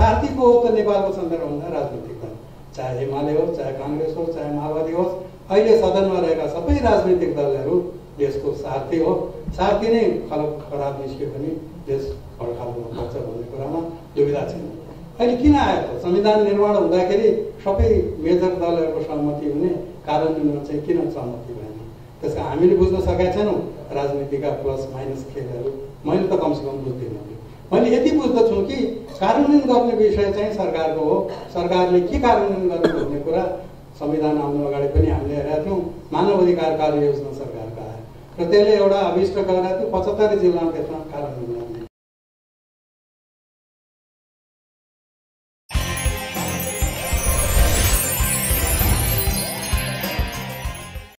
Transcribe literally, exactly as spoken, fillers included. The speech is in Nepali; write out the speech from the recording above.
सार्थी को हो त नेपालको सन्दर्भमा राजनीतिक दल, चाहे एमाले होस्, चाहे काङ्ग्रेस होस्, चाहे माओवादी होस्, अहिले सदनमा रहेका सबै राजनीतिक दलहरू देशको सार्थी हो। सार्थी नै खलक खराब निस्क्यो भने देश खडखालमा पर्छ भन्ने कुरामा दुविधा छैन। अहिले किन आयो त? संविधान निर्माण हुँदाखेरि सबै मेजर दलहरूको सहमति हुने, कार्यान्वयनमा चाहिँ किन सहमति भएन? त्यसका हामीले बुझ्न सकेका छैनौँ राजनीतिका प्लस माइनस खेलहरू। मैले त कमसेकम बुझ्दिनँ। मैले यति बुझ्दछु कि कार्यान्वयन गर्ने विषय चाहिँ सरकारको हो। सरकारले के कार्यान्वयन गर्ने भन्ने कुरा संविधान आउनु अगाडि पनि हामीले हेरेका थियौँ। मानव अधिकार कार्ययोजना सरकारका आयो र त्यसले एउटा अभिष्ट गरेका थियो, पचहत्तर जिल्लामा त्यसमा कार्यान्वयन